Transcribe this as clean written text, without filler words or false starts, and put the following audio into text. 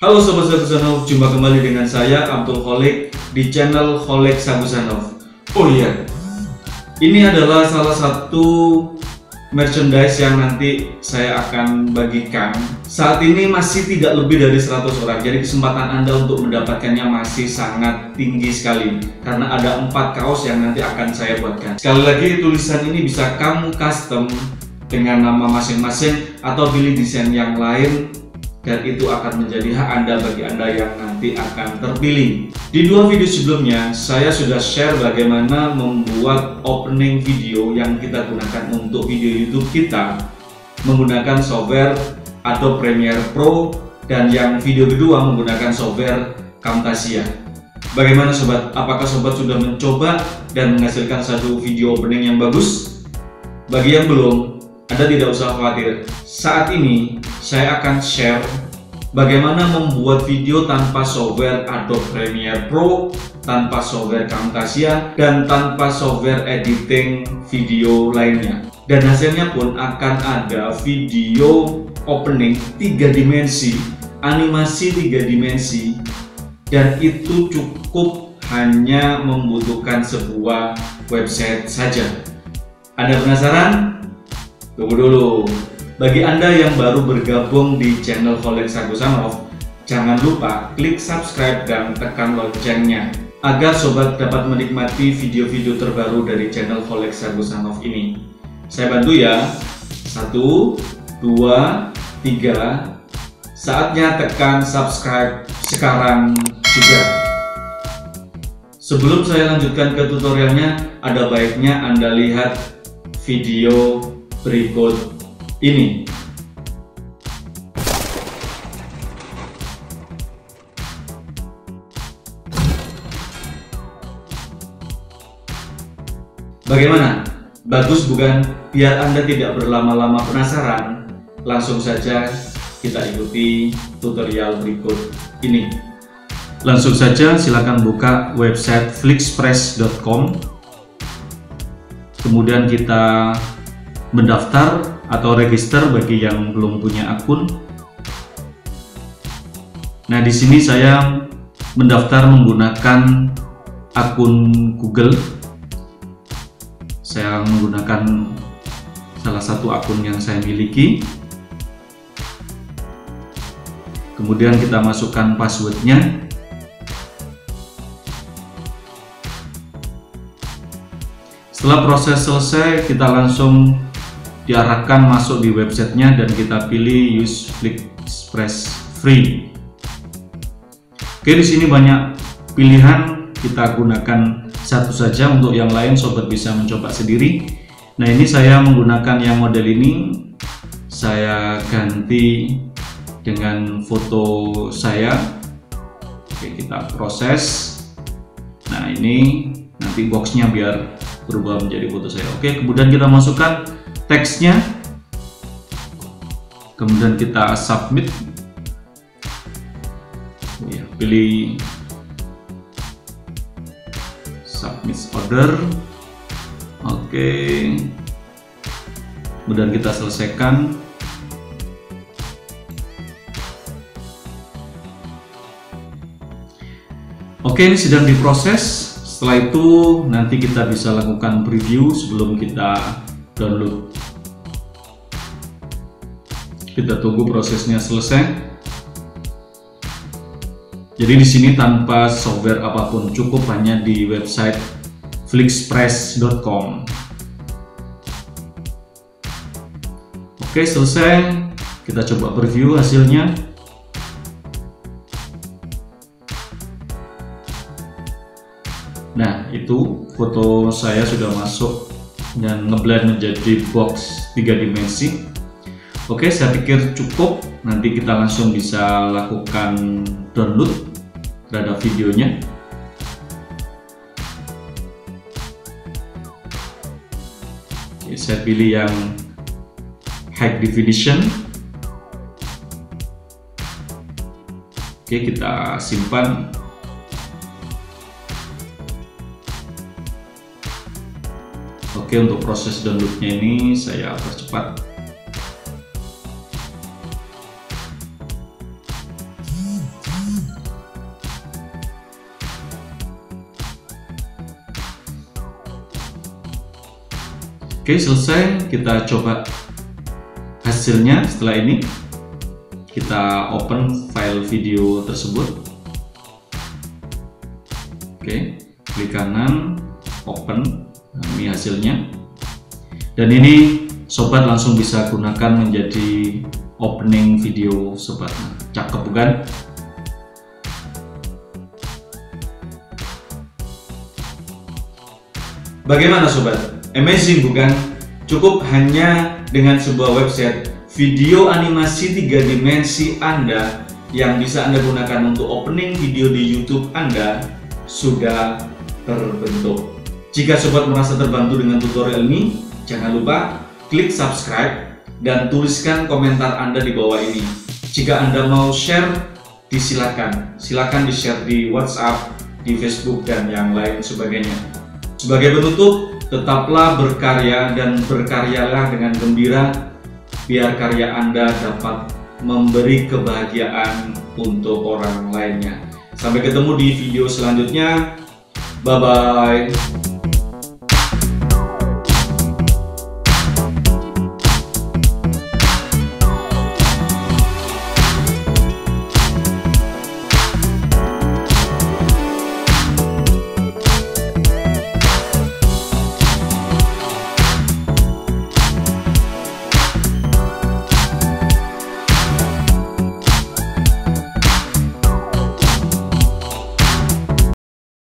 Halo Sobat Sagusanov, jumpa kembali dengan saya Abdul Kholik di channel Kholik Sagusanov. Oh iya, ini adalah salah satu merchandise yang nanti saya akan bagikan. Saat ini masih tidak lebih dari 100 orang, jadi kesempatan Anda untuk mendapatkannya masih sangat tinggi sekali. Karena ada 4 kaos yang nanti akan saya buatkan. Sekali lagi, tulisan ini bisa kamu custom dengan nama masing-masing atau pilih desain yang lain, dan itu akan menjadi hak Anda bagi Anda yang nanti akan terpilih. Di 2 video sebelumnya, saya sudah share bagaimana membuat opening video yang kita gunakan untuk video YouTube kita menggunakan software Adobe Premiere Pro, dan yang video kedua menggunakan software Camtasia. Bagaimana sobat? Apakah sobat sudah mencoba dan menghasilkan satu video opening yang bagus? Bagi yang belum, Anda tidak usah khawatir. Saat ini saya akan share bagaimana membuat video tanpa software Adobe Premiere Pro, tanpa software Camtasia, dan tanpa software editing video lainnya. Dan hasilnya pun akan ada video opening 3 dimensi, animasi 3 dimensi, dan itu cukup hanya membutuhkan sebuah website saja. Anda penasaran? Tunggu dulu. Bagi Anda yang baru bergabung di channel Kholik Sagusanov, jangan lupa klik subscribe dan tekan loncengnya agar sobat dapat menikmati video-video terbaru dari channel Kholik Sagusanov ini. Saya bantu ya. 1, 2, 3. Saatnya tekan subscribe sekarang juga. Sebelum saya lanjutkan ke tutorialnya, ada baiknya Anda lihat video berikut ini. Bagaimana? Bagus bukan? Biar Anda tidak berlama-lama penasaran, langsung saja kita ikuti tutorial berikut ini. Langsung saja silakan buka website flixpress.com. Kemudian kita mendaftar atau register bagi yang belum punya akun. Nah, di sini saya mendaftar menggunakan akun Google. Saya menggunakan salah satu akun yang saya miliki. Kemudian kita masukkan passwordnya. Setelah proses selesai, kita langsung diarahkan masuk di websitenya dan kita pilih use FlixPress free. Oke, di sini banyak pilihan, kita gunakan satu saja. Untuk yang lain sobat bisa mencoba sendiri. Nah, ini saya menggunakan yang model ini, saya ganti dengan foto saya. Oke, kita proses. Nah, ini nanti boxnya biar berubah menjadi foto saya. Oke, kemudian kita masukkan teksnya, kemudian kita submit. Ya, pilih submit order. Oke, kemudian kita selesaikan. Oke, ini sedang diproses. Setelah itu nanti kita bisa lakukan preview sebelum kita download. Kita tunggu prosesnya selesai. Jadi di sini tanpa software apapun, cukup hanya di website flixpress.com. Oke, selesai. Kita coba preview hasilnya. Nah, itu foto saya sudah masuk dan ngeblend menjadi box 3 dimensi. Oke, saya pikir cukup. Nanti kita langsung bisa lakukan download terhadap videonya. Oke, saya pilih yang high definition. Oke, kita simpan. Oke, untuk proses downloadnya ini saya percepat. Oke, selesai. Kita coba hasilnya. Setelah ini kita open file video tersebut. Oke, klik kanan, open. Nah, ini hasilnya. Dan ini sobat langsung bisa gunakan menjadi opening video sobat. Nah, cakep bukan? Bagaimana sobat? Amazing bukan? Cukup hanya dengan sebuah website, video animasi 3 dimensi Anda yang bisa Anda gunakan untuk opening video di YouTube Anda sudah terbentuk. Jika sobat merasa terbantu dengan tutorial ini, jangan lupa klik subscribe dan tuliskan komentar Anda di bawah ini. Jika Anda mau share, silakan di-share di WhatsApp, di Facebook, dan yang lain sebagainya. Sebagai penutup, tetaplah berkarya dan berkaryalah dengan gembira, biar karya Anda dapat memberi kebahagiaan untuk orang lainnya. Sampai ketemu di video selanjutnya. Bye-bye.